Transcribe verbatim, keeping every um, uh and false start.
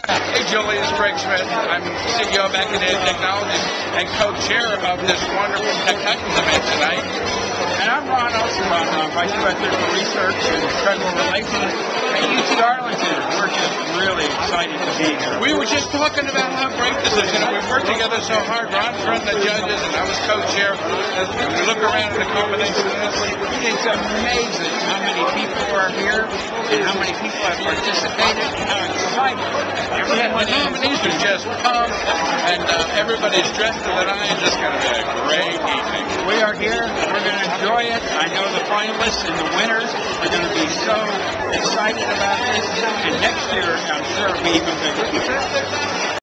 Hey, Julie, it's Greg Smith. I'm C E O of Accudata Technologies and co-chair of this wonderful Tech Titans event tonight. And I'm Ron Elsenbaumer, Vice President for Research and Federal Relations at U T Arlington. We're just really excited to be here. We were just talking about how great this is. You know, we've worked together so hard. Ron's running the judges, and I was co-chair. As we look around at the combination of this, It's amazing how many people are here and how many people have participated and how excited everyone the nominees are just pumped, and uh, everybody's dressed to the nines. It's going to be a great evening. We are here. We're going to enjoy it. I know the finalists and the winners are going to be so excited about this. And next year, I'm sure it'll be even bigger.